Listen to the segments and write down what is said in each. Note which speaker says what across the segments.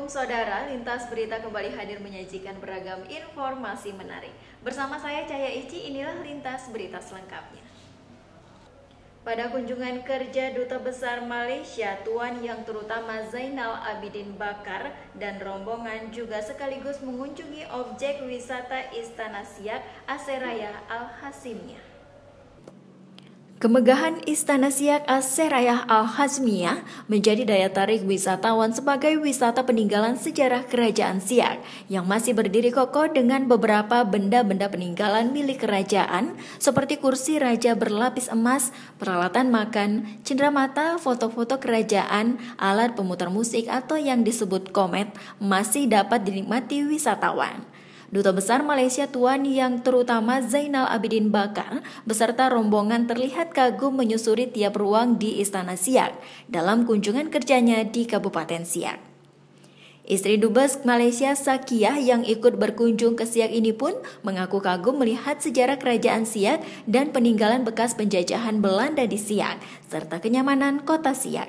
Speaker 1: Assalamualaikum saudara, Lintas Berita kembali hadir menyajikan beragam informasi menarik. Bersama saya Cahya Ici, inilah Lintas Berita selengkapnya. Pada kunjungan kerja Duta Besar Malaysia, Tuan Yang Terutama Zainal Abidin Bakar dan rombongan juga sekaligus mengunjungi objek wisata Istana Siak Aseraya Al-Hazmiyah. Kemegahan Istana Siak Aseraya Al-Hazmiyah menjadi daya tarik wisatawan sebagai wisata peninggalan sejarah Kerajaan Siak yang masih berdiri kokoh dengan beberapa benda-benda peninggalan milik kerajaan seperti kursi raja berlapis emas, peralatan makan, cenderamata, foto-foto kerajaan, alat pemutar musik atau yang disebut komet masih dapat dinikmati wisatawan. Duta Besar Malaysia Tuan Yang Terutama Zainal Abidin Bakar beserta rombongan terlihat kagum menyusuri tiap ruang di Istana Siak dalam kunjungan kerjanya di Kabupaten Siak. Istri Dubes Malaysia Sakiyah yang ikut berkunjung ke Siak ini pun mengaku kagum melihat sejarah Kerajaan Siak dan peninggalan bekas penjajahan Belanda di Siak serta kenyamanan kota Siak.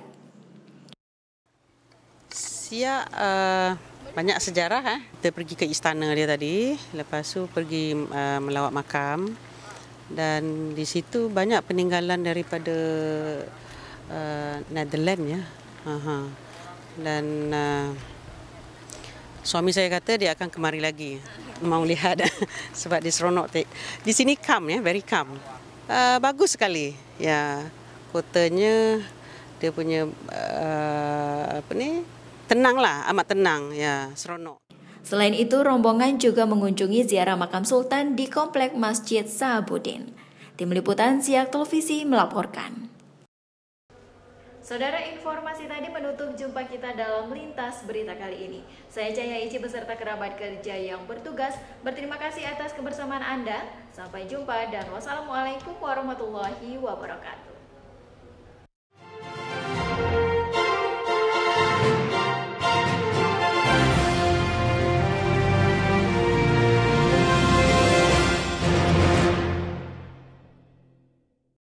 Speaker 2: Siak banyak sejarah. Kita pergi ke istana dia tadi, lepas tu pergi melawat makam, dan di situ banyak peninggalan daripada Netherlands ya. Dan suami saya kata dia akan kemari lagi mau lihat sebab dia seronok. Di sini calm ya, very calm. Bagus sekali ya, kotanya dia punya tenanglah, amat tenang ya, seronok.
Speaker 1: Selain itu, rombongan juga mengunjungi ziarah makam Sultan di Komplek Masjid Sahabuddin. Tim Liputan Siak Televisi melaporkan. Saudara, informasi tadi menutup jumpa kita dalam Lintas Berita kali ini. Saya Cahya Ici beserta kerabat kerja yang bertugas berterima kasih atas kebersamaan Anda. Sampai jumpa dan wassalamualaikum warahmatullahi wabarakatuh.